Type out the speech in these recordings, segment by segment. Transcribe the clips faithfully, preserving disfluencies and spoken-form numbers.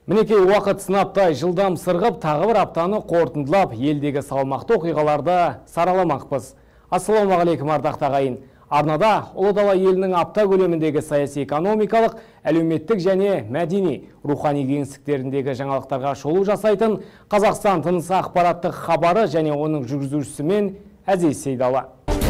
Мінекей уақыт сынаптай жылдам сырғып, тағы бір аптаны қорытындылап, елдегі салмақты оқиғаларды сараламақпыз. Ассалаумағалейкум ардақты ағайын. Арнада Ұлы Дала елінің апта көлеміндегі саяси экономикалық, әлеуметтік және мәдени, рухани кеңістіктеріндегі жаңалықтарға шолу жасайтын Қазақстан тынысы ақпараттық хабары және оның жүргізушісімен Әзиз Сейдала.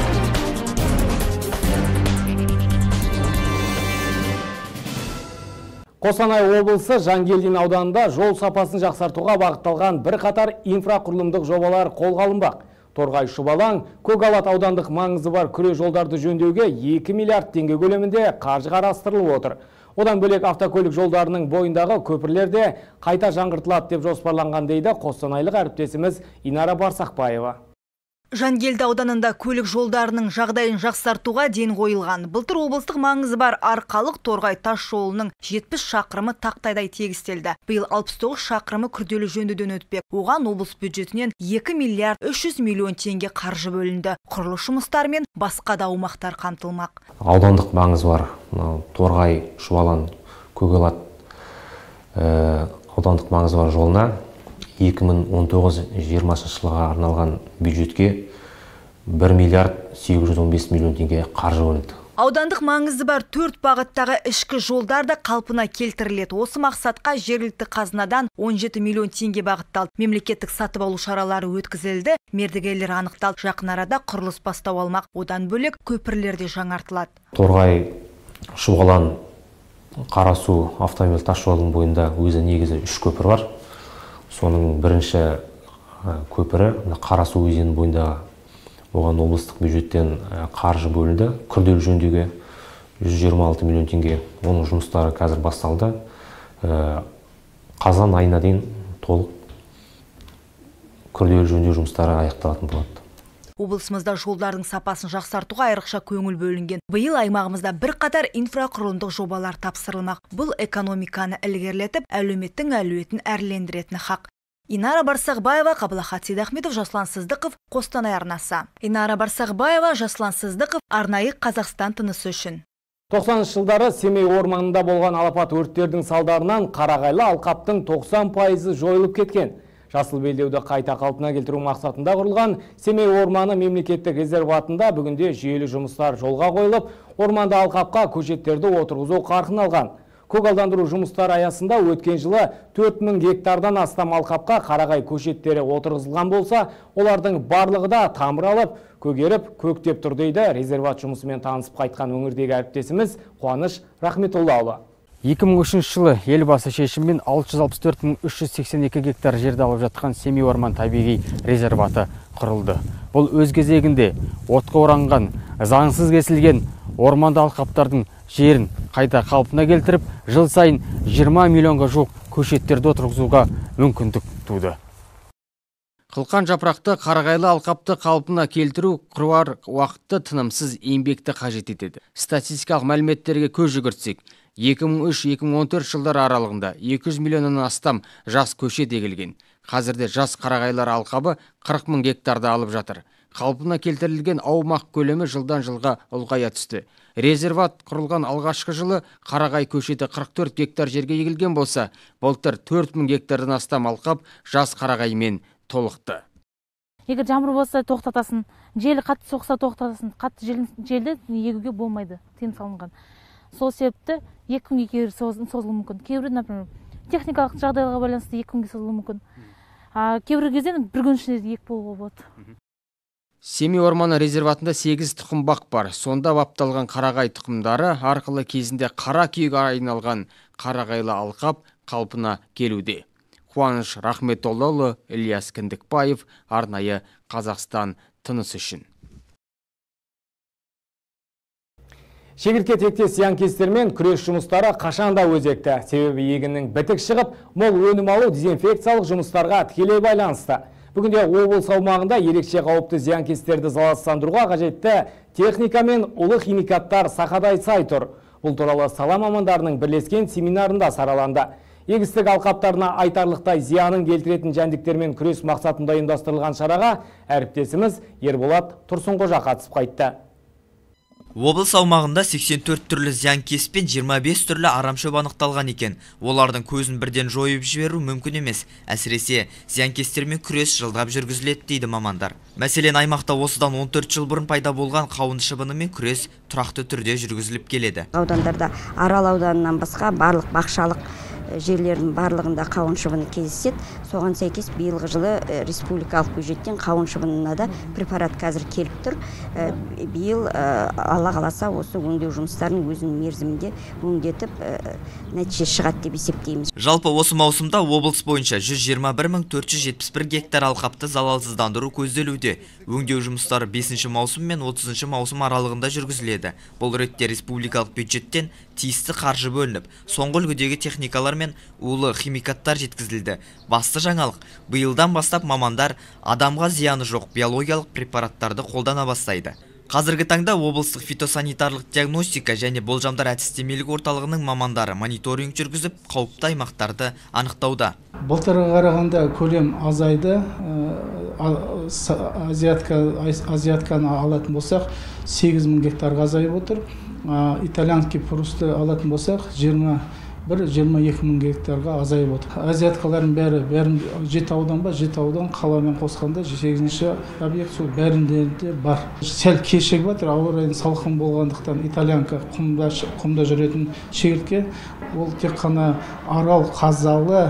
Қостанай облысы Жангелдин ауданында жол сапасын жақсартуға бағытталған бір қатар инфрақұрылымдық жобалар қолға алынбақ. Торғай Шұбалаң, Көгалат аудандық маңызы бар күре жолдарды жөндеуге екі миллиард теңге көлемінде қаржы қарастырылып отыр. Одан бөлек автокөлік жолдарының бойындағы көпірлерде қайта жаңғыртылады деп жоспарланған дейді қостанайлық әріптесіміз Инара Барсақбаева. Жангелді ауданында көлік жолдарының жағдайын жақсартуға ден қойылған. Былтыр облыстық маңызы бар Арқалық Торғай тас жолының жетпіс шақырымы тақтайдай тегістелді. Биыл алпыс тоғыз шақырымы күрделі жөндеуден өтпек. Оған облыс бюджетінен екі миллиард үш жүз миллион теңге қаржы бөлінді. Құрылыс жұмыстары мен басқа да аумақтар қамтылмақ. Аудандық маңызы бар Торғай, Шұбалаң, Көгалат аудандық маңызы бар жолына екі мың он тоғыз жиырмасыншы жылға арналған бюджетке бір миллиард сегіз жүз он бес миллион теңге қаржы бөлінді. Аудандық маңызы бар төрт бағыттағы ішкі жолдар да қалпына келтіріледі. Осы мақсатқа жергілікті қазынадан он жеті миллион теңге бағытталды. Мемлекеттік сатып алу шаралары өткізілді, мердігерлер анықталды. Жақын арада құрылыс бастау алмақ. Одан бөлек көпірлер де жаңартылады. Торғай, Шұбалаң, Қарасу автомобиль тас жолының бойында өзі негізі үш көпір бар. Соның бірінші көпірі Қарасу өзенінің бойында, оған облыстық бюджеттен қаржы бөлінді. Күрделі жөндеуге жүз жиырма алты миллион теңге. Оның жұмыстары қазір басталды. Қазан айына дейін толық күрделі жөндеу жұмыстары аяқталатын болады. Облысымызда жолдардың сапасын жақсартуға айрықша көңіл бөлінген. Биыл аймағымызда бір қатар инфрақұрылымдық жобалар тапсырылмақ. Бұл экономиканы ілгерілетіп, әлеуметтің әлеуетін әрлендіретін хақ. Инара Барсақбаева, Қабылахат Сейдахметов, Жаслан Сыздықов, Қостанай арнасы. Инара Барсақбаева, Жаслан Сыздықов, арнайы Қазақстан тынысы үшін. тоқсаныншы жылдары Семей орманында болған алапат өрттердің салдарынан Қарағайлы алқаптың тоқсан пайызы жойылып кеткен. Жасыл белдеуді қайта қалпына келтіру мақсатында құрылған Семей орманы мемлекеттік резерватында бүгінде жүйелі жұмыстар жолға қойылып, орманда алқапқа көшеттерді отырғызу қарқын алған. Көгалдандыру жұмыстары аясында өткен жылы төрт мың гектардан астам алқапқа қарағай көшеттері отырғызылған болса, олардың барлығы да тамыр алып, көгеріп, көктеп тұр дейді резерват жұмысымен танысып қайтқан өңірдегі әріптесіміз Қуаныш Рахметоллаұлы. екі мың үшінші жылы елбасы шешімімен алты жүз алпыс төрт мың үш жүз сексен екі гектар жерді алып жатқан Семей орман табиғи резерваты құрылды. Бұл өз кезегінде отқа оранған, заңсыз кесілген орманды алқаптардың жерін қайта қалпына келтіріп, жыл сайын жиырма миллионға жуық көшеттерді отырғызуға мүмкіндік туды. Қылқан жапырақты қарағайлы алқапты қалпына келтіру қыруар уақытты тынымсыз еңбекті қажет етеді. Статистикалық мәліметтерге көз жүгіртсек, екі мың үш екі мың он төрт жылдар аралығында екі жүз миллионнан астам жас көшет егілген. Қазірде жас қарағайлар алқабы қырық мың гектарды алып жатыр. Қалпына келтірілген аумақ көлемі жылдан жылға ұлғая түсті. Резерват құрылған алғашқы жылы қарағай көшеті қырық төрт гектар жерге егілген болса, былтыр төрт мың гектардан астам алқап жас қарағаймен толықты. Егер жаңбыр болса тоқтатасын, жел қатты соқса тоқтатасын, қатты желді егуге болмайды, тыйым салынған. Сол себепті екі күнге кейбір созылуы мүмкін. Кейбір, например, техникалық жағдайға байланысты екі күнге созылуы мүмкін. Кейбір кезде бір күн ішінде екі болуға болады. Семей орманы резерватында сегіз тұқымбақ бар. Сонда бапталған қарағай тұқымдары арқылы кезінде қара күйге айналған қарағайлы алқап қалпына келуде. Қуаныш Рахметоллаұлы, Ильяс Кіндікбаев, арнайы Қазақстан тынысы үшін. Шегіртке тектес зиянкестермен күрес жұмыстары қашанда өзекті. Себебі егіннің бітік шығып, мол өнім алу дезинфекциялық жұмыстарға тікелей байланысты. Бүгінде облыс аумағында ерекше қауіпті зиянкестерді залалсыздандыруға қажетті техника мен улы химикаттар сақадай сай тұр. Бұл туралы сала мамандарының бірлескен семинарында сараланды. Егістік алқаптарына айтарлықтай зиянын келтіретін жәндіктермен күрес мақсатында ұйымдастырылған шараға әріптесіміз Ерболат Тұрсынқожа қатысып қайтты. Облыс аумағында сексен төрт түрлі зиянкес пен жиырма бес түрлі арамшөп анықталған екен. Олардың көзін бірден жойып жіберу мүмкін емес. Әсіресе зиянкестермен күрес жылдап жүргізіледі дейді мамандар. Мәселен, аймақта осыдан он төрт жыл бұрын пайда болған қауын шыбынымен күрес тұрақты түрде жүргізіліп келеді. Аудандарда Арал ауданынан басқа барлық бақшалық жерлердің барлығында қауын шыбыны кездеседі. Соған сәйкес биылғы жылы республикалық бюджеттен қауын шыбынына да препарат қазір келіп тұр. Биыл Алла қаласа осы өңдеу жұмыстарын өзінің мерзімінде өңдетіп нәтиже шығады деп есептейміз. Жалпы осы маусымда облыс бойынша жүз жиырма бір мың төрт жүз жетпіс бір гектар алқапты залалсыздандыру көзделуде. Өңдеу жұмыстары бесінші маусым мен отызыншы маусым аралығында жүргізіледі. Бұл ретте республикалық бюджеттен тиісті қаржы бөлініп, соңғы үлгідегі техникалар мен улы химикаттар жеткізілді. Басты жаңалық, биылдан бастап мамандар адамға зияны жоқ биологиялық препараттарды қолдана бастайды. Қазіргі таңда облыстық фитосанитарлық диагностика және болжамдар әдістемелік орталығының мамандары мониторинг жүргізіп, қауіпті аймақтарды анықтауда. Былтырға қарағанда көлем азайды. Азиатканы алатын болсақ, сегіз мың гектарға азайып отыр. Итальянский прусты алатын болсақ, жиырма бір жиырма екі мың гектарға азайып отыр. Азиаткалардың бәрі, бәрін жеті аудан ба, жеті аудан қаламен қосқанда сегізінші объект сол бәрінде де бар. Сәл кешігіп жатыр, ауа райының салқын болғандықтан итальянка құмда, құмда жүретін шегіртке, ол тек қана Арал, Қазалы,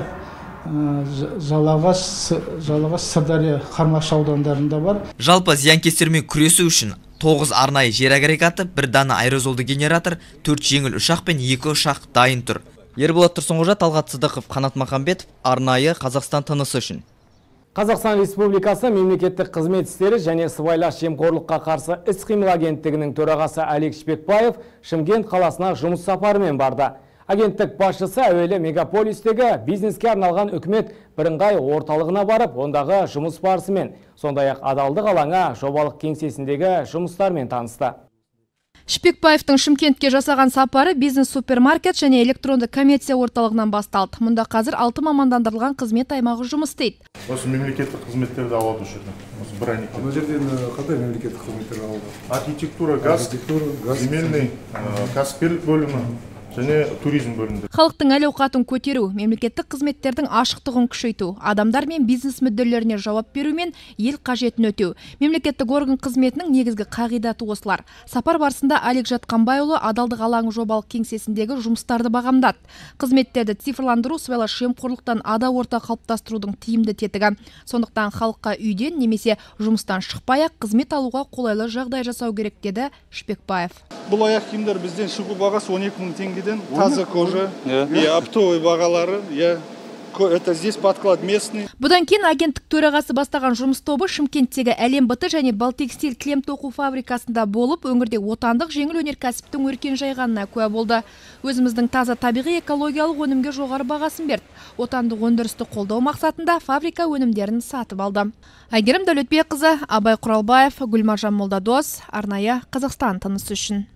Жалағаш, Жалағаш, Сырдария, Қармақшы аудандарында бар. Жалпы зиянкестермен күресу үшін тоғыз арнайы жер агрегаты, бір дана аэрозолды генератор, төрт жеңіл ұшақ пен екі ұшақ дайын тұр. Ерболат Тұрсынғожа, Талғат Сыдықов, Қанат Махамбетов, арнайы Қазақстан тынысы үшін. Қазақстан Республикасы мемлекеттік қызмет істері және сыбайлас жемқорлыққа қарсы іс-қимыл агенттігінің төрағасы Алик Шпекбаев Шымкент қаласына жұмыс сапарымен барды. Агенттік басшысы әуелі мегаполистегі бизнеске арналған үкімет бірыңғай орталығына барып, ондағы жұмыс барысымен, сондай-ақ адалдық алаңы жобалық кеңсесіндегі жұмыстармен танысты. Шпекбаевтың Шымкентке жасаған сапары бизнес-супермаркет және электронды коммерция орталығынан басталды. Мұнда қазір алты мамандандырылған қызмет аймағы жұмыс істейді. Осы мемлекеттік қызметтерді алады осы жерде. Осы бір айнекте. Бұл жерде қандай мемлекеттік қызметтер алады? Архитектура, газ, земельный, кәсіпкерлік бөлімі және туризм бөлімді. Халықтың әл-ауқатын көтеру, мемлекеттік қызметтердің ашықтығын күшейту, адамдар мен бизнес мүдделеріне жауап беру мен ел қажетін өтеу. Мемлекеттік орган қызметінің негізгі қағидаты осылар. Сапар барысында Алик Жатқанбайұлы адалдық алаңы жобалық кеңсесіндегі жұмыстарды бағамдады. Қызметтерді цифрландыру, сыбайлас жемқорлықтан ада орта қалыптастырудың тиімді тетігі. Сондықтан халыққа үйден немесе жұмыстан шықпай-ақ қызмет алуға қолайлы жағдай жасау керек деді Шпекбаев. Бұл аяқ киімдер бізден шығу бағасы он екі мың теңге. Таза кожа и оптовый бағалары, это здесь подклад местный. Бұдан кейін агенттік төрағасы бастаған жұмыс тобы Шымкенттегі Әлем быты және Балтекстиль кілем тоқу фабрикасында болып, өңірде отандық жеңіл өнеркәсіптің өркен жайғанына куә болды. Өзіміздің таза табиғи экологиялық өнімге жоғары бағасын берді. Отандық өндірісті қолдау мақсатында фабрика өнімдерін сатып алды. Айгерім Дәулетбекқызы, Абай Құралбаев, Гүлмаржан Молдадос, арнайы Қазақстан тынысы үшін.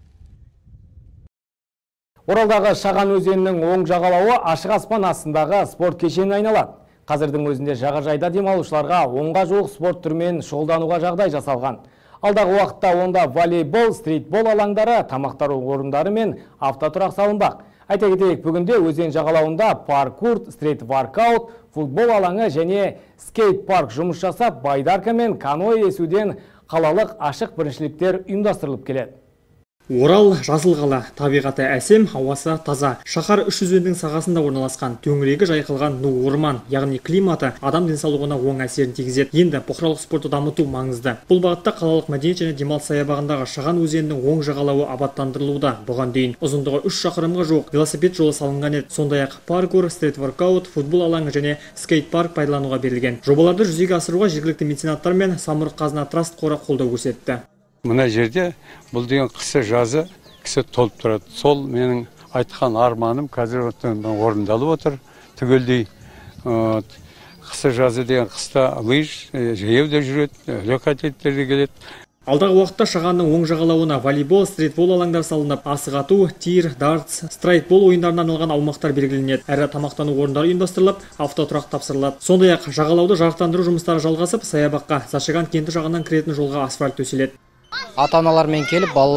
Оралдағы Шаған өзенінің оң жағалауы ашық аспан астындағы спорт кешені айналады. Қазірдің өзінде жағажайда демалушыларға онға жуық спорт түрімен шұғылдануға жағдай жасалған. Алдағы уақытта онда волейбол, стритбол алаңдары, тамақтар орындары мен автотұрақ салынбақ. Айта кетейік, бүгінде өзен жағалауында паркур, стрит-воркаут, футбол алаңы және скейт-парк жұмыс жасап, байдарка мен каноэ есуден қалалық ашық біріншіліктер ұйымдастырылып келеді. Орал жасыл қала, табиғаты әсем, ауасы таза. Шаһар үш өзеннің сағасында орналасқан, төңірегі жайқалған ну орман, яғни климаты адам денсаулығына оң әсерін тигізеді. Енді бұқаралық спортты дамыту маңызды. Бұл бағытта қалалық мәдениет және демалыс саябағындағы Шаған өзенінің оң жағалауы абаттандырылуда. Бұған дейін ұзындығы үш шақырымға жуық велосипед жолы салынған еді. Сондай-ақ паркур, стрит-воркаут, футбол алаңы және скейт-парк пайдалануға берілген. Жобаларды жүзеге асыруға жергілікті меценаттар мен Самұрық Қазына Траст қоры қолдау көрсетті. Мына жерде бұл деген қысы жазы кісі толып тұрады. Сол менің айтқан арманым қазір орындалып отыр. Түгелдей қысы жазы деген қыста лыж, жаяуда жүреді, легкоатлеттер де келеді. Алдағы уақытта Шағанның оң жағалауына волейбол, стритбол алаңдар салынып, асық ату, тир, дартс, страйкбол ойындарына арналған аумақтар белгіленеді. Әрі тамақтану орындары ұйымдастырылып, автотұрақ тапсырылады. Сондай-ақ жағалауды жарықтандыру жұмыстары жалғасып, саябаққа Зашаған кенті жағынан кіретін жолға асфальт төселеді. Ата-аналармен келіп, балалар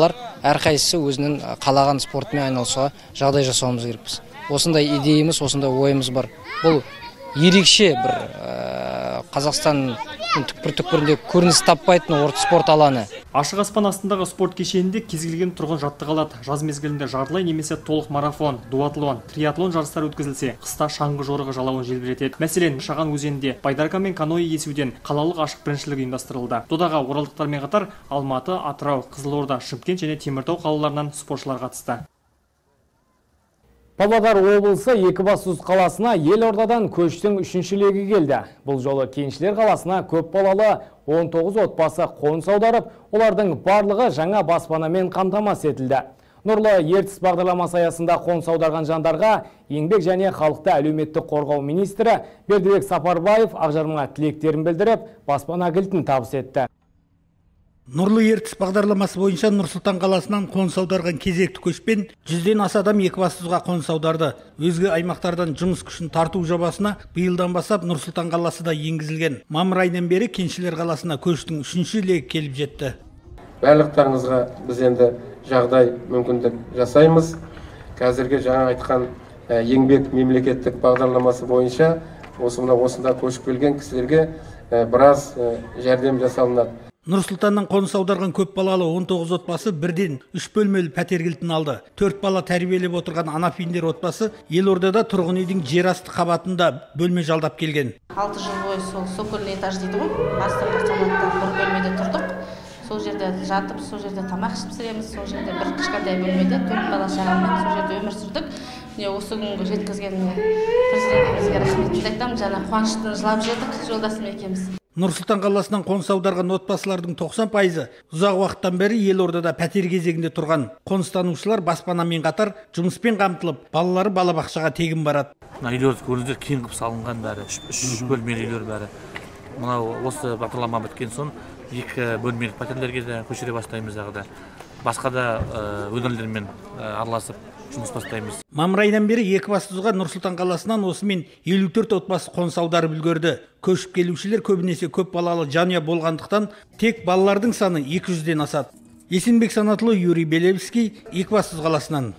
әрқайсысы өзінің қалаған спортымен айналысуға жағдай жасауымыз керекпіз. Осындай идеямыз, осындай ойымыз бар. Бұл ерекше бір Қазақстан түкпір-түкпірінде көрініс таппайтын орта спорт алаңы. Ашық аспан астындағы спорт кешенінде кез келген тұрғын жаттыға алады. Жаз мезгілінде жартылай немесе толық марафон, дуатлон, триатлон жарыстары өткізілсе, қыста шаңғы жорығы жалауын желбіретеді. Мәселен, Шаған өзенінде байдарка мен каноэ есуден қалалық ашық біріншілік ұйымдастырылды. Додаға оралдықтармен қатар Алматы, Атырау, Қызылорда, Шымкент және Теміртау қалаларынан спортшылар қатысты. Павлодар облысы Екібастұз қаласына елордадан көштің үшінші легі келді. Бұл жолы Кеншілер қаласына көп балалы он тоғыз отбасы қоныс аударып, олардың барлығы жаңа баспанамен қамтамасыз етілді. Нұрлы ертіс бағдарламасы аясында қоныс аударған жандарға еңбек және халықты әлеуметтік қорғау министрі Бердібек Сапарбаев Ақжармаға тілектерін білдіріп, баспана кілтін табыс етті. Нұрлы ертіс бағдарламасы бойынша Нұрсұлтан қаласынан қоныс аударған кезекті көшпен жүзден аса адам Екібастұзға қоныс аударды. Өзге аймақтардан жұмыс күшін тарту жобасына биылдан бастап Нұрсұлтан қаласы да енгізілген. Мамыр айынан бері Кеншілер қаласына көштің үшінші легі келіп жетті. Барлықтарыңызға біз енді жағдай мүмкіндік жасаймыз. Қазіргі жаңа айтқан еңбек мемлекеттік бағдарламасы бойынша осында осында көшіп келген кісілерге біраз жәрдем жасалынады. Нұрсұлтаннан қоныс аударған көп балалы он тоғыз отбасы бірден үш бөлмелі пәтер кілтін алды. төрт бала тәрбиелеп отырған Анафиндер отбасы елордада тұрғын үйдің жерасты қабатында бөлме жалдап келген. алты жыл бойы сол сокольный этаж дейді ғой, астыңғы қабатта бір бөлмеде тұрдық. Сол жерде жатып, сол жерде тамақ ішіп пісіреміз, сол жерде бір кішкентай бөлмеде төрт бала шағамен сол жерде өмір сүрдік. Міне осы күнге жеткізгеніне президентімізге рахметімді айтамын. Жаңа қуаныштан жылап жүрдік жолдасым екеуміз. Нұрсұлтан қаласынан қоныс аударған отбасылардың тоқсан пайызы ұзақ уақыттан бері елордада пәтер кезегінде тұрған. Қоныстанушылар баспанамен қатар жұмыспен қамтылып, балалары балабақшаға тегін барады. Үйлерді көріңіздер, кең қып салынған бәрі, үш бөлмелі үйлер бәрі. Мынау осы бағдарлама біткен соң екі бөлмелік пәтерлерге де көшіре бастаймыз дағы. Басқа да өңірлермен араласып жұмыс бастаймыз. Мамыр айынан бері Екібастұзға Нұрсұлтан қаласынан осымен елу төрт отбасы қоныс аударып үлгерді. Көшіп келушілер көбінесе көп балалы жанұя болғандықтан тек балалардың саны екі жүзден асады. Есенбек Санатұлы, Юрий Белевский, Екібастұз қаласынан.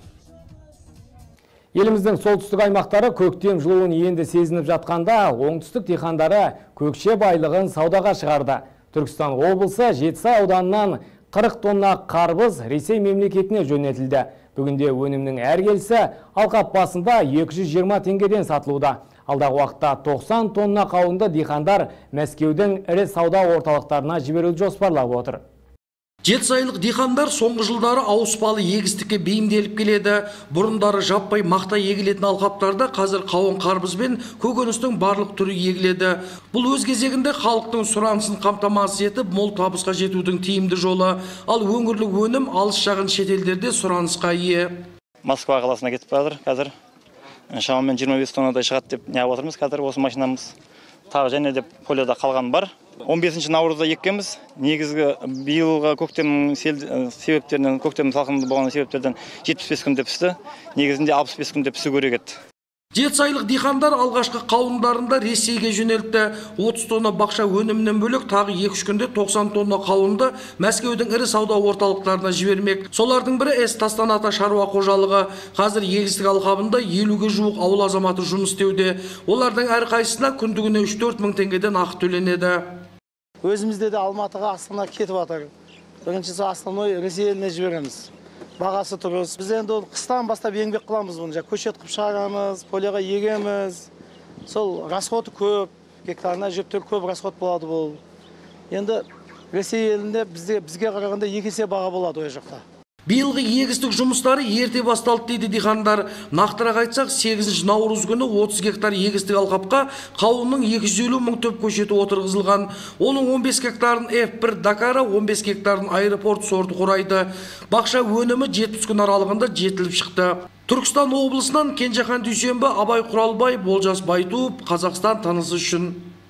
Еліміздің солтүстік аймақтары көктем жылуын енді сезініп жатқанда, оңтүстік диқандары көкше байлығын саудаға шығарды. Түркістан облысы Жетісай ауданынан қырық тонна қарбыз Ресей мемлекетіне жөнелтілді. Бүгінде өнімнің әр келісі алқап басында екі жүз жиырма теңгеден сатылуда. Алдағы уақытта тоқсан тонна қауынды диқандар Мәскеудің ірі сауда орталықтарына жіберуді жоспарлап отыр. Жетісайлық диқандар соңғы жылдары ауыспалы егістікке бейімделіп келеді. Бұрындары жаппай мақта егілетін алқаптарда қазір қауын қарбыз бен көкөністің барлық түрі егіледі. Бұл өз кезегінде халықтың сұранысын қамтамасыз етіп, мол табысқа жетудің тиімді жолы. Ал өңірлік өнім алыс жағын шетелдерде сұранысқа ие. Москва қаласына кетіп жатыр қазір. Шамамен жиырма бес тоннадай шығады деп неғып отырмыз қазір осы машинамыз. Тағы және деп поледа қалған бар. он бесінші наурызда еккенбіз. Негізгі биылғы көктем себептерінен, көктем салқын болған себептерден жетпіс бес күнде пісті. Негізінде алпыс бес күнде пісу керек еді. Жетісайлық диқандар алғашқы қауындарында Ресейге жөнелтті. отыз тонна бақша өнімінен бөлек тағы екі үш күнде тоқсан тонна қауынды Мәскеудің ірі сауда орталықтарына жібермек. Солардың бірі С Тастаната шаруа қожалығы. Қазір егістік алқабында елуге жуық ауыл азаматы жұмыс істеуде. Олардың әрқайсысына күндігіне үш төрт мың теңгеден ақы төленеді. Өзімізде де Алматыға, Астанаға кетіп жатыр. Біріншісі основной Ресей еліне жібереміз. Бағасы тұрыз. Біз енді қыстан бастап еңбек қыламыз бұны. Көшет қып шығарамыз, полияға егеміз. Сол расходы көп, гектарына жөптер көп расход болады бұл. Енді Ресей елінде бізге қарағанда екі есе баға болады ой жақта. Биылғы егістік жұмыстары ерте басталды дейді диқандар. Нақтырақ айтсақ, сегізінші наурыз күні отыз гектар егістік алқапқа қауынның екі жүз елу мың төп көшеті отырғызылған. Оның он бес гектарын эф бір Дакара, он бес гектарын аэропорт сорты құрайды. Бақша өнімі жетпіс күн аралығында жетіліп шықты. Түркістан облысынан Кенжехан Дүйсенбі, Абай Құралбай, Болжас Байтуып, Қазақстан танысы үшін.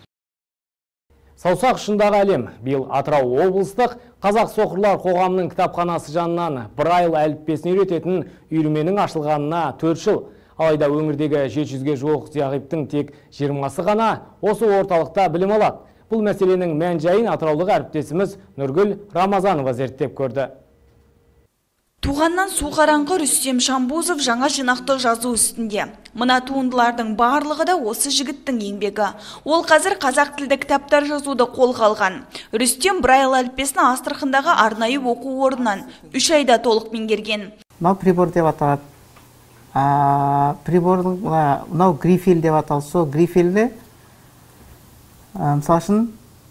Саусақ ұшындағы әлем. Биыл Атырау облыстық Қазақ соқырлар қоғамының кітапханасы жанынан Braille әліппесін үйрететін үйірменің ашылғанына төрт жыл. Алайда өңірдегі жеті жүзге жуық зағиптың тек жиырмасы ғана осы орталықта білім алады. Бұл мәселенің мән жайын атыраулық әріптесіміз Нұргүл Рамазанова зерттеп көрді. Туғаннан су қараңғы Рүстем Шамбузов жаңа жинақты жазу үстінде. Мына туындылардың барлығы да осы жігіттің еңбегі. Ол қазір қазақ тілді кітаптар жазуды қолға алған. Рүстем Braille әліппесін Астрахандағы арнайы оқу орнынан үш айда толық меңгерген. Мынау прибор деп аталады. Прибордың мынау грифель деп аталады. Сол грифельде мысалы үшін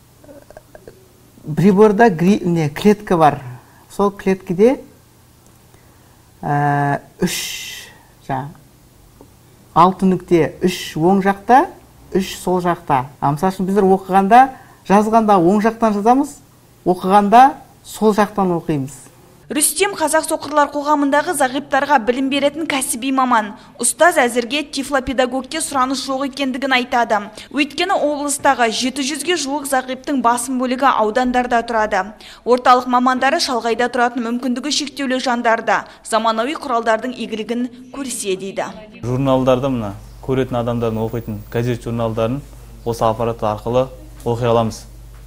приборда клетка бар. Сол клеткеде үш алты нүкте, үш оң жақта, үш сол жақта. Мысалы үшін біздер оқығанда, жазғанда оң жақтан жазамыз, оқығанда сол жақтан оқимыз. Рүстем Қазақ соқырлар қоғамындағы зағиптарға білім беретін кәсіби маман. Ұстаз әзірге тифлопедагогке сұраныс жоқ екендігін айтады. Өйткені облыстағы жеті жүзге жуық зағиптың басым бөлігі аудандарда тұрады. Орталық мамандары шалғайда тұратын мүмкіндігі шектеулі жандарды заманауи құралдардың игілігін көрсе дейді. Журналдарды мына көретін адамдардың оқитын газет журналдарын осы аппарат арқылы оқи аламыз.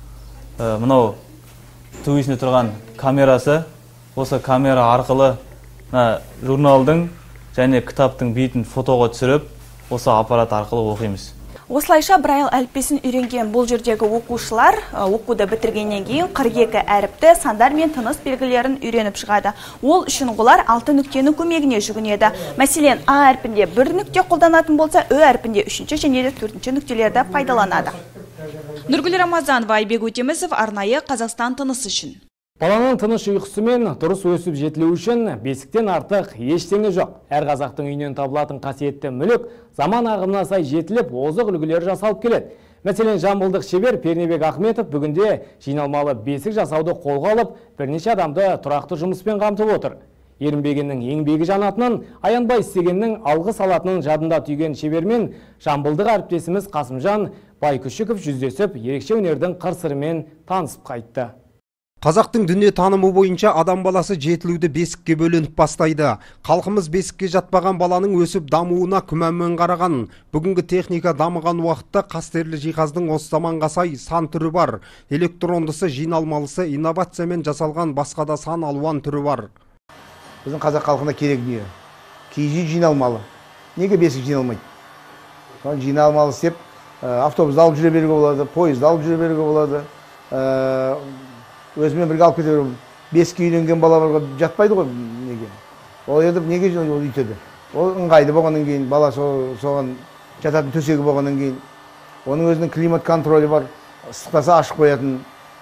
Мынау төбесінде тұрған камерасы, осы камера арқылы журналдың және кітаптың бетін фотоға түсіріп, осы аппарат арқылы оқимыз. Осылайша Braille әліппесін үйренген бұл жердегі оқушылар оқуды бітіргеннен кейін қырық екі әріпті, сандар мен тыныс белгілерін үйреніп шығады. Ол үшін олар алты нүктенің көмегіне жүгінеді. Мәселен, А әрпінде бір нүкте қолданатын болса, Ö әрпінде үшінші және де төртінші нүктелерді пайдаланады. Нұргүл Рамазанова, Айбек Өтемісов, арнайы Қазақстан тынысы үшін. Баланың тыныш ұйқысы мен дұрыс өсіп жетілуі үшін бесіктен артық ештеңе жоқ. Әр қазақтың үйінен табылатын қасиетті мүлік заман ағымына сай жетіліп, озық үлгілер жасалып келеді. Мәселен, жамбылдық шебер Пернебек Ахметов бүгінде жиналмалы бесік жасауды қолға алып, бірнеше адамды тұрақты жұмыспен қамтып отыр. Ерінбегеннің еңбегі жанатынын, аянбай істегеннің алғы салатынын жадында түйген шебермен жамбылдық әріптесіміз Қасымжан Байкүшіков жүздесіп, ерекше өнердің қыр-сырымен танысып қайтты. Қазақтың дүние танымы бойынша адам баласы жетілуді бесікке бөлініп бастайды. Халқымыз бесікке жатпаған баланың өсіп дамуына күмәнмен қараған. Бүгінгі техника дамыған уақытта қастерлі жиһаздың осы заманға сай сан түрі бар. Электрондысы, жиналмалысы, инновациямен жасалған басқа да сан алуан түрі бар. Біздің қазақ халқына керек дүние. Киіз үй жиналмалы. Неге бесік жиналмайды? Соны жиналмалы істеп, автобусты алып жүре беруге болады, пойызды алып жүре беруге болады. Өзімен бірге алып кетер, бесікке үйленген балаларға жатпайды ғой, неге? Ол енді неге ол үйтеді? Ол ыңғайды болғаннан кейін, бала соған жататын төсегі болғаннан кейін. Оның өзінің климат контролі бар, ыстықтаса ашық қоятын,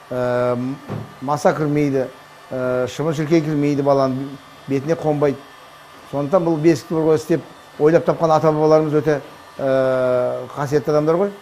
маса кірмейді, шымыр шіркей кірмейді, баланың бетіне қонбайды. Сондықтан бұл бесікті бір ғой істеп, ойлап тапқан ата-бабаларымыз өте қасиетті адамдар ғой,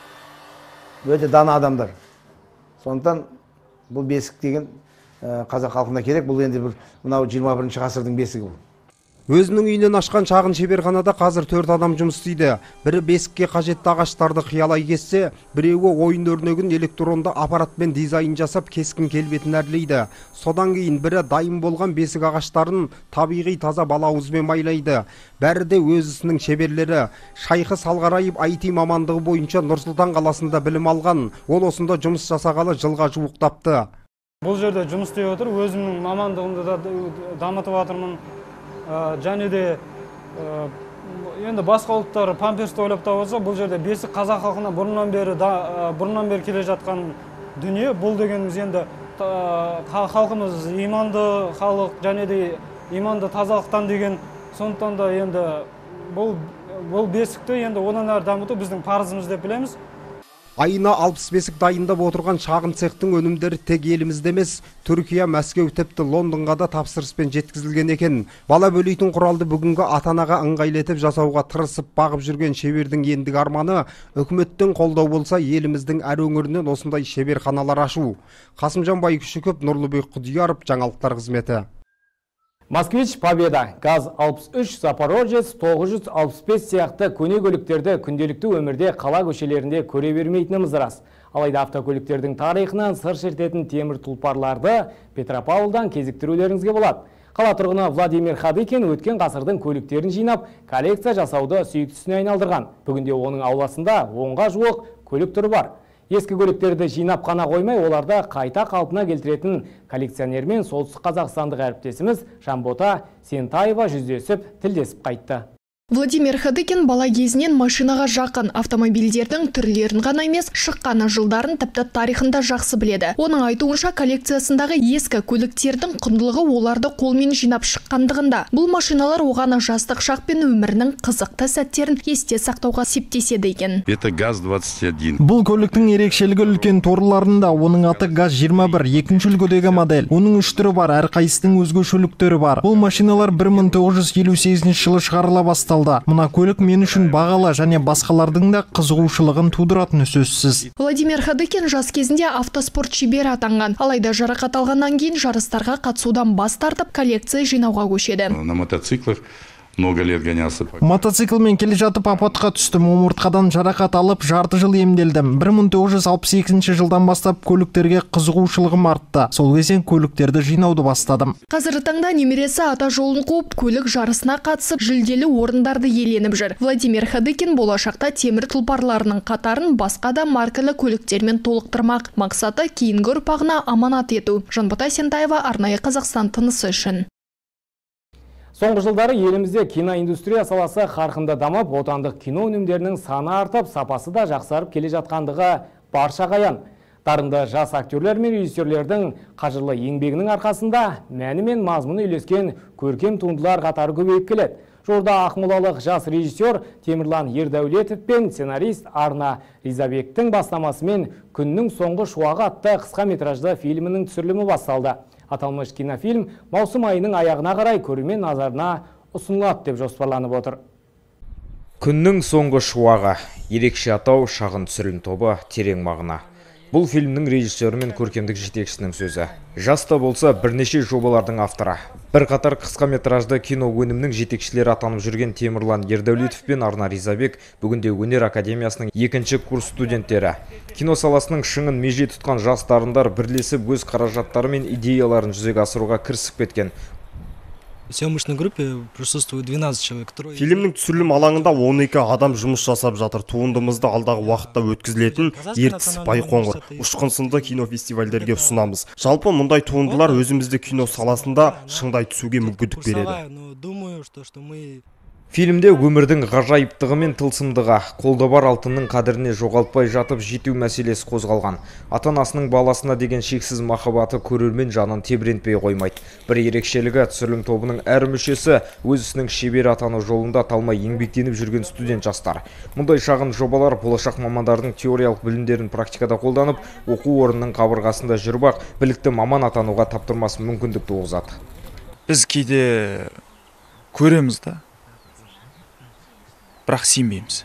өте дана адамдар. Сондықтан бұл бесік деген қазақ халқына керек, бұл енді бір мынау жиырма бірінші ғасырдың бесігі бұл. Өзінің үйінен ашқан шағын шеберханада қазір төрт адам жұмыс істейді. Бірі бесікке қажетті ағаштарды қиялай кессе, біреуі ойын өрнегін электронды аппаратпен дизайн жасап кескін келбетін әрлейді. Содан кейін бірі дайын болған бесік ағаштарын табиғи таза балауызбен майлайды. Бәрі де өз ісінің шеберлері. Шайхы Салғараев ай ти мамандығы бойынша Нұр-Сұлтан қаласында білім алған. Ол осында жұмыс жасағалы жылға жуықтапты. Бұл жерде жұмыс істеп отыр, өзімнің мамандығымды да дамытып жатырмын. Және де енді басқа ұлттар памперсті ойлап табылса, бұл жерде бесік қазақ халқына бұрыннан бері бұрыннан бері келе жатқан дүние. Бұл дегеніміз енді халқымыз иманды халық, және де иманды тазалықтан деген. Сондықтан да енді бұл бесікті енді одан әрі дамыту біздің парызымыз деп білеміз. Айына алпыс бесік дайындап отырған шағын цехтың өнімдері тек елімізде емес, Түркия, Мәскеу, тіпті Лондонға да тапсырыспен жеткізілген екен. Бала бөлейтін құралды бүгінгі ата-анаға ыңғайлетіп жасауға тырысып бағып жүрген шебердің ендігі арманы үкіметтің қолдау болса, еліміздің әр өңірінен осындай шеберханалар ашу. Қасымжан Байкүшіков, Нұрлыбек Құдияров, жаңалықтар қызметі. Москвич Победа, ГАЗ алпыс үш, Запорожец тоғыз жүз алпыс бес сияқты көне көліктерді күнделікті өмірде қала көшелерінде көре бермейтініміз рас. Алайда автокөліктердің тарихынан сыр шертетін темір тұлпарларды Петропавлдан кезіктірулеріңізге болады. Қала тұрғыны Владимир Хадыкин өткен ғасырдың көліктерін жинап, коллекция жасауды сүйіктісіне айналдырған. Бүгінде оның ауласында онға жуық көлік түрі бар. Ескі көліктерді жинап қана қоймай, оларды қайта қалпына келтіретін коллекционермен солтүстік қазақстандық әріптесіміз Жанбота Сентаева жүздесіп, тілдесіп қайтты. Владимир Хадыкин бала кезінен машинаға жақын автомобильдердің түрлерін ғана емес, шыққаны жылдарын тіпті тарихында жақсы біледі. Оның айтуынша коллекциясындағы ескі көліктердің құндылығы оларды қолмен жинап шыққандығында. Бұл машиналар оған жастық шақ пен өмірінің қызықты сәттерін есте сақтауға септеседі екен. Это ГАЗ двадцать один. Бұл көліктің ерекшелігі үлкен торларында. Оның аты ГАЗ жиырма бір, екінші үлгідегі модель. Оның үш түрі бар, әрқайсының өзгешеліктері бар. Бұл машиналар бір мың тоғыз жүз елу сегізінші жылы шығарыла басталды. Мына көлік мен үшін бағалы және басқалардың да қызығушылығын тудыратыны сөзсіз. Владимир Хадыкин жас кезінде автоспорт шебері атанған. Алайда жарақат алғаннан кейін жарыстарға қатысудан бас тартып, коллекция жинауға көшеді. На мотоциклах много лет гонялся. Мотоциклмен келе жатып апатқа түстім. Омыртқадан жарақат алып, жарты жыл емделдім. бір мың тоғыз жүз алпыс екінші жылдан бастап көліктерге қызығушылығым артты. Сол кезден көліктерді жинауды бастадым. Қазіргі таңда немересі ата жолын қуып, көлік жарысына қатысып, жүлделі орындарды иеленіп жүр. Владимир Хадыкин болашақта темір тұлпарларының қатарын басқа да маркалы көліктермен толықтырмақ. Мақсаты кейінгі ұрпағына аманат ету. Жанбота Сентаева, арнайы Қазақстан тынысы үшін. Соңғы жылдары елімізде киноиндустрия саласы қарқынды дамып, отандық кино өнімдерінің саны артып, сапасы да жақсарып келе жатқандығы баршаға аян. Дарынды жас актерлер мен режиссерлердің қажырлы еңбегінің арқасында мәні мен мазмұны үйлескен көркем туындылар қатары көбейіп келеді. Жорда ақмолалық жас режиссер Темірлан Ердәулетов пен сценарист Арна Ризабектің бастамасымен «Күннің соңғы шуағы» атты қысқа метражды фильмінің түсірілімі басталды. Аталмыш кинофильм маусым айының аяғына қарай көрермен назарына ұсынылады деп жоспарланып отыр. Күннің соңғы шуағы, ерекше атау, шағын түсірілім тобы, терең мағына. Бұл фильмнің режиссері мен көркемдік жетекшісінің сөзі. Жаста болса бірнеше жобалардың авторы. Бір қатар қысқа метражды кино өнімнің жетекшілері атанып жүрген Темірлан Ердәулетов пен Арна Ризабек бүгінде өнер академиясының екінші курс студенттері. Кино саласының шыңын меже тұтқан жас дарындар бірлесіп өз қаражаттары мен идеяларын жүзеге асыруға кірісіп кеткен. В съемочной группе присутствует двенадцать человек. Фильмнің түсірілім алаңында он екі адам жұмыс жасап жатыр. Туындымызды алдағы уақытта өткізілетін Ертіс, Байқоңыр, Ұшқын сынды кинофестивальдерге ұсынамыз. Жалпы мұндай туындылар өзімізді кино саласында шыңдай түсуге мүмкіндік береді. Фильмде өмірдің ғажайыптығы мен тылсымдығы, қолда бар алтынның қадіріне жоғалтпай жатып жету мәселесі қозғалған. Ата-анасының баласына деген шексіз махаббаты көрермен жанын тебірентпей қоймайды. Бір ерекшелігі түсірілім тобының әр мүшесі өз ісінің шебері атану жолында талмай еңбектеніп жүрген студент жастар. Мұндай шағын жобалар болашақ мамандардың теориялық білімдерін практикада қолданып, оқу орнының қабырғасында жүріп ақ білікті маман атануға таптырмас мүмкіндік туғызады. Біз кейде көреміз да, бірақ сенбейміз.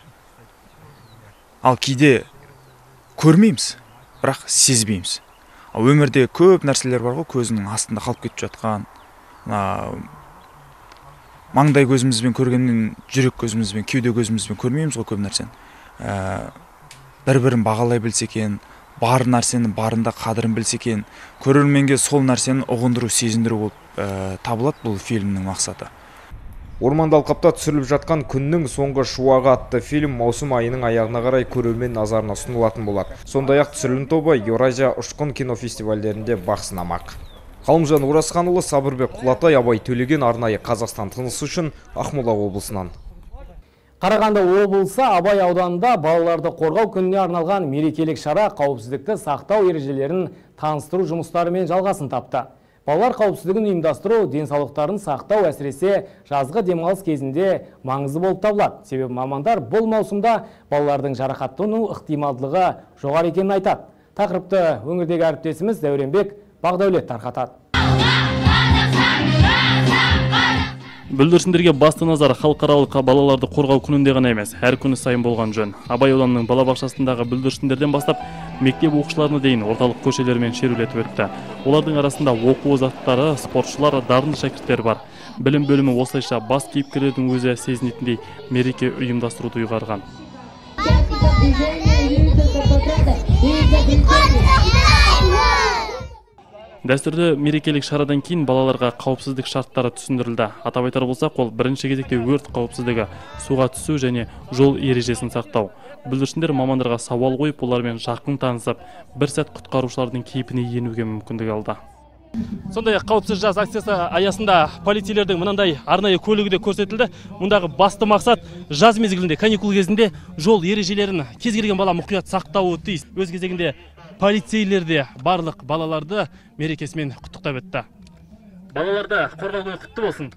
Ал кейде көрмейміз, бірақ сезбейміз. Ал өмірде көп нәрселер бар ғой, көзінің астында қалып кетіп жатқан. Маңдай көзімізбен көргеннен жүрек көзімізбен, кеуде көзімізбен көрмейміз ғой көп нәрсені. Бір-бірін бағалай білсе екен, бар нәрсені барында қадірін білсе екен, көрерменге сол нәрсені ұғындыру, сезіндіру болып табылады бұл фильмнің мақсаты. Орманды алқапта түсіріліп жатқан «Күннің соңғы шуағы» атты фильм маусым айының аяғына қарай көрермен назарына ұсынылатын болады. Сондай-ақ түсірілім тобы Еуразия Ұшқын кинофестивальдерінде бақ сынамақ. Қалымжан Оразханұлы, Сабырбек Құлатай, Абай Төлеген, арнайы Қазақстан тынысы үшін, Ақмола облысынан. Қарағанды облысы Абай ауданында балаларды қорғау күніне арналған мерекелік шара қауіпсіздікті сақтау ережелерін таныстыру жұмыстарымен жалғасын тапты. Балалар қауіпсіздігін ұйымдастыру, денсаулықтарын сақтау әсіресе жазғы демалыс кезінде маңызды болып табылады. Себебі мамандар бұл маусымда балалардың жарақаттану ықтималдылығы жоғары екенін айтады. Тақырыпты өңірдегі әріптесіміз Дәуренбек Бағдаулет тарқатады. Бүлдіршіндерге басты назар халықаралық балаларды қорғау күнінде ғана емес, әр күні сайын болған жөн. Абай ауданының балабақшасындағы бүлдіршіндерден бастап мектеп оқушыларына дейін орталық көшелермен шерулетіп өтті. Олардың арасында оқу озаттары, спортшылар, дарынды шәкірттер бар. Білім бөлімі осылайша бас кейіпкерлердің өзі сезінетіндей мереке ұйымдастыруды ұйғарған. Дәстүрлі мерекелік шарадан кейін балаларға қауіпсіздік шарттары түсіндірілді. Атап айтар болсақ, ол бірінші кезекте өрт қауіпсіздігі, суға түсу және жол ережесін сақтау. Бүлдіршіндер мамандарға сауал қойып, олармен жақын танысып, бір сәт құтқарушылардың кейпіне енуге мүмкіндік алды. Сондай қауіпсіз жаз акциясы аясында полицейлердің мынандай арнайы көлігі де көрсетілді. Мұндағы басты мақсат жаз мезгілінде, каникул кезінде жол ережелерін кез келген бала мұқият сақтауы тиіс. Өз кезегінде полицейлер де барлық балаларды мерекесімен құттықтап өтті. Балаларды қорғау күні құтты болсын.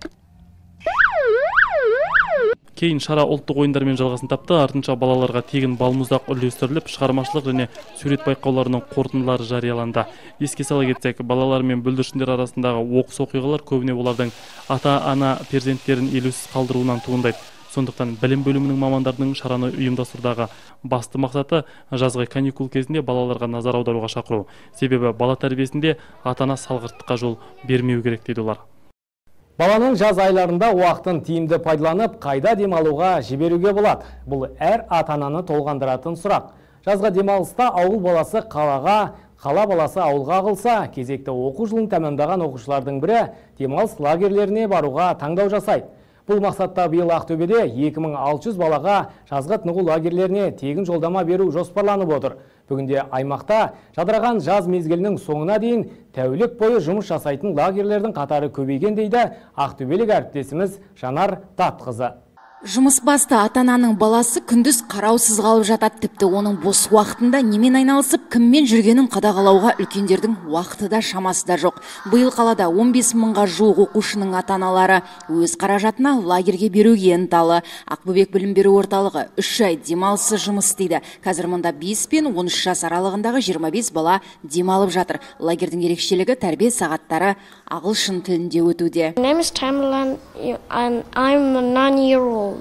Кейін шара ұлттық ойындармен жалғасын тапты. Артынша балаларға тегін балмұздақ үлестіріліп, шығармашылық және сурет байқауларының қорытындылары жарияланды. Еске сала кетсек, балалар мен бүлдіршіндер арасындағы оқыс оқиғалар көбіне олардың ата-ана перзенттерін елеусіз қалдыруынан туындайды. Сондықтан білім бөлімінің мамандарының шараны ұйымдастырудағы басты мақсаты жазғы каникул кезінде балаларға назар аударуға шақыру. Себебі бала тәрбиесінде ата-ана салғырттыққа жол бермеу керек дейді олар. Баланың жаз айларында уақытын тиімді пайдаланып, қайда демалуға жіберуге болады. Бұл әр ата-ананы толғандыратын сұрақ. Жазға демалыста ауыл баласы қалаға, қала баласы ауылға қылса, кезекті оқу жылын тәмамдаған оқушылардың бірі демалыс лагерлеріне баруға таңдау жасайды. Бұл мақсатта биыл Ақтөбеде екі мың алты жүз балаға жазғы тынығу лагерлеріне тегін жолдама беру жоспарланып отыр. Бүгінде аймақта жадыраған жаз мезгілінің соңына дейін тәулік бойы жұмыс жасайтын лагерлердің қатары көбейген дейді ақтөбелік әріптесіміз Жанар Татқызы. Жұмыс басты ата-ананың баласы күндіз қараусыз қалып жатады, тіпті оның бос уақытында немен айналысып, кіммен жүргенін қадағалауға үлкендердің уақыты да шамасы да жоқ. Биыл қалада он бес мыңға жуық оқушының ата-аналары өз қаражатына лагерге беруге ынталы. Ақбөбек білім беру орталығы үш ай демалыссыз жұмыс істейді. Қазір мұнда бес пен он үш жас аралығындағы жиырма бес бала демалып жатыр. Лагердің ерекшелігі тәрбие сағаттары ағылшын тілінде өтуде. My name is Tamerlan and I'm a nine-year-old.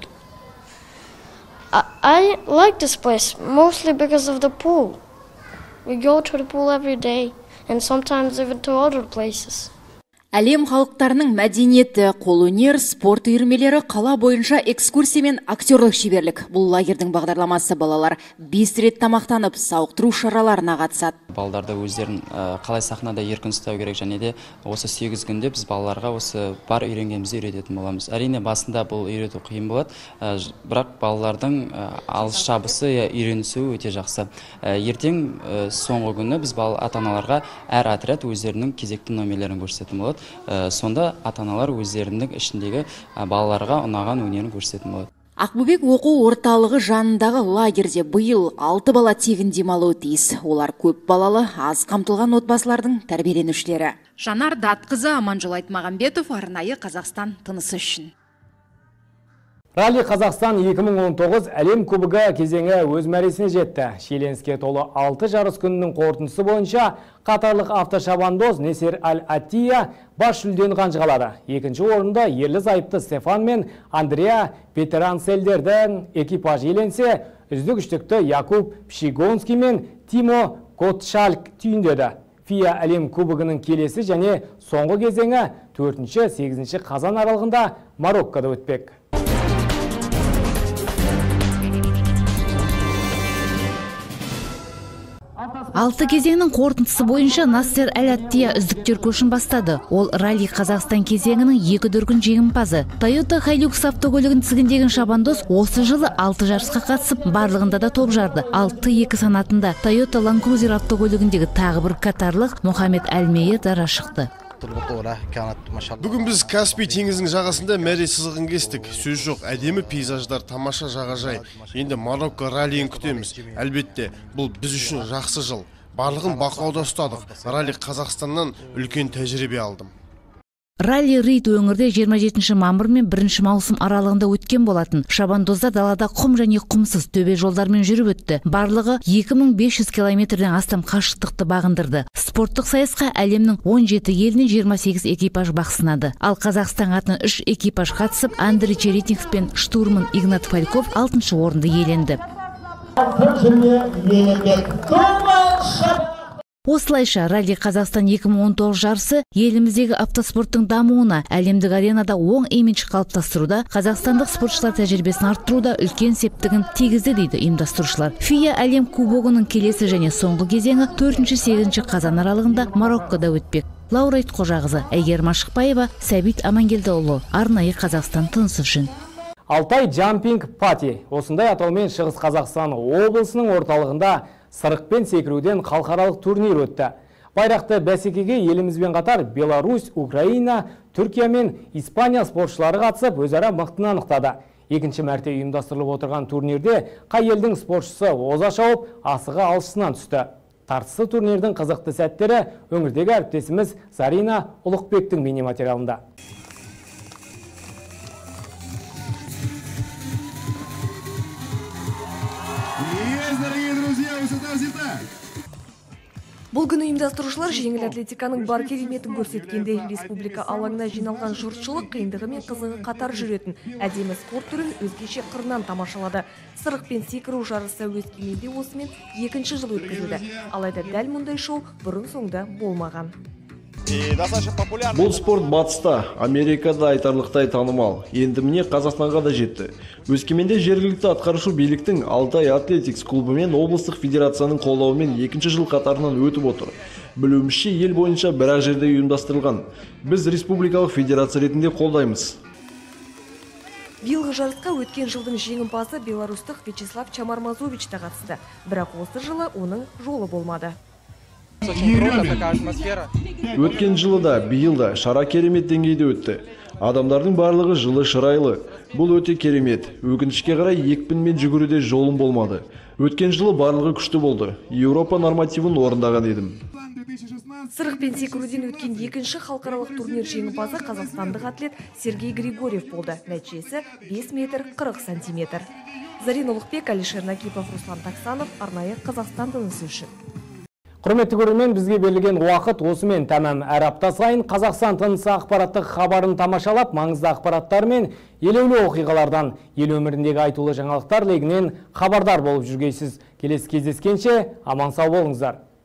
I, I like this place mostly because of the pool. We go to the pool every day and sometimes even to other places. Әлем халықтарының мәдениеті, қолөнер, спорт үйірмелері қала бойынша экскурсия мен актерлік шеберлік. Бұл лагердің бағдарламасы. Балалар бес рет тамақтанып, сауықтыру шараларына қатысады. Балаларды өздерін қалай сахнада еркін ұстау керек, және де осы сегіз күнде біз балаларға осы бар үйренгенімізді үйрететін боламыз. Әрине басында бұл үйрету қиын болады, бірақ балалардың алыс шабысы үйренісі өте жақсы. Ертең соңғы күні біз ата-аналарға әр отряд өздерінің кезекті номерлерін көрсететін болады. Сонда ата-аналар өздерінің ішіндегі балаларға ұнаған өнерін көрсететін болады. Ақбөбек оқу орталығы жанындағы лагерде биыл алты бала тегін демалуы тиіс. Олар көп балалы, аз қамтылған отбасылардың тәрбиеленушілері. Жанар Датқызы, Аманжол Айтмағамбетов, арнайы Қазақстан тынысы үшін. Ралли Қазақстан екі мың он тоғыз әлем кубогы кезеңі өз мәресіне жетті. Шиеленіске толы алты жарыс күнінің қорытындысы бойынша қатарлық автошабандоз Несер Аль-Аттия бас жүлдені қанжығалады. Екінші орында ерлі зайыпты Стефан мен Андреа Петеранселдердің экипажы иеленсе, үздік үштікті Якуб Пшигонский мен Тимо Котшалк түйіндеді. ФИА әлем кубогының келесі және соңғы кезеңі төртінші-сегізінші қазан аралығында Мароккода өтпек. Алты кезеңнің қорытындысы бойынша Насер Аль-Аттия үздіктер көшін бастады. Ол Ралли Қазақстан кезеңінің екі дүркін жеңімпазы. Toyota Hilux автокөлігін тізгіндеген шабандоз осы жылы алты жарысқа қатысып, барлығында да топ жарды. алты екі санатында Toyota Land Cruiser автокөлігіндегі тағы бір катарлық Мохаммед Әлмейе дара шықты. Бүгін біз Каспий теңізінің жағасында мәре сызығын кестік. Сөз жоқ, әдемі пейзаждар, тамаша жағажай. Енді Марокко раллиін күтеміз. Әлбетте, бұл біз үшін жақсы жыл. Барлығын бақылауда ұстадық. Ралли Қазақстаннан үлкен тәжірибе алдым. Ралли Рид өңірде жиырма жетінші мамыр мен бірінші маусым аралығында өткен болатын. Шабандоздар далада құм және құмсыз төбе жолдармен жүріп өтті. Барлығы екі мың бес жүз километрден астам қашықтықты бағындырды. Спорттық сайысқа әлемнің он жеті елінен жиырма сегіз экипаж бақ сынады. Ал Қазақстан атынан үш экипаж қатысып, Андрей Черетников пен штурман Игнат Фальков алтыншы орынды иеленді. Осылайша Ралли Қазақстан екі мың он тоғыз жарысы еліміздегі автоспорттың дамуына, әлемдік аренада оң имидж қалыптастыруда, қазақстандық спортшылар тәжірибесін арттыруда үлкен септігін тигізді дейді ұйымдастырушылар. ФИА әлем кубогының келесі және соңғы кезеңі төртінші-сегізінші қазан аралығында Мароккода өтпек. Лаура Айтқожағызы, Әйгерім Ашықбаева, Сәбит Амангелдіұлы, арнайы Қазақстан тынысы үшін. Алтай Jumping Party. Осындай атаумен Шығыс Қазақстан облысының орталығында сырықпен секіруден халықаралық турнир өтті. Байрақты бәсекеге елімізбен қатар Беларусь, Украина, Түркия мен Испания спортшылары қатысып, өзара мықтыны анықтады. Екінші мәрте ұйымдастырылып отырған турнирде қай елдің спортшысы оза шауып, асығы алшысынан түсті. Тартысты турнирдің қызықты сәттері өңірдегі әріптесіміз Зарина Ұлықбектің бейнематериалында. Бұл күні ұйымдастырушылар жеңіл атлетиканың бар кереметін көрсеткенде республика алаңына жиналған жұртшылық қиындығы мен қызығы қатар жүретін әдемі спорт түрін өзгеше қырынан тамашалады. Сырық пен секіру жарысы Өскеменде осымен екінші жыл өткізілді. Алайда дәл мұндай шоу бұрын соңды болмаған. Бұл спорт батыста, Америкада айтарлықтай танымал. Енді міне Қазақстанға да жетті. Өскеменде жергілікті атқарушы биліктің Алтай Атлетикс клубы мен облыстық федерацияның қолдауымен екінші жыл қатарынан өтіп отыр. Білуімізше ел бойынша бір жерде ұйымдастырылған. Біз республикалық федерация ретінде қолдаймыз. Биылғы жарысқа өткен жылдың жеңімпазы беларустық Вячеслав Чамармазович та қатысты. Бірақ осы жылы оның жолы болмады. Өткен жылы да, биыл да шара керемет деңгейде өтті. Адамдардың барлығы жылы шырайлы. Бұл өте керемет. Өкінішке қарай екпінмен жүгіруде жолым болмады. Өткен жылы барлығы күшті болды. Еуропа нормативін орындаған едім. Сырық пен секіруден өткен екінші халықаралық турнир жеңімпазы қазақстандық атлет Сергей Григорьев болды. Нәтижесі бес метр қырық сантиметр. Зарина Ұлықбек, Алишер Накипов, Руслан Таксанов, арнайы Қазақстан тынысы үшін. Құрметті көрермен, бізге берілген уақыт осымен тәмам. Әр апта сайын Қазақстан тынысы ақпараттық хабарын тамашалап, маңызды ақпараттар мен елеулі оқиғалардан, ел өміріндегі айтулы жаңалықтар легінен хабардар болып жүргейсіз. Келесі кездескенше аман сау болыңыздар.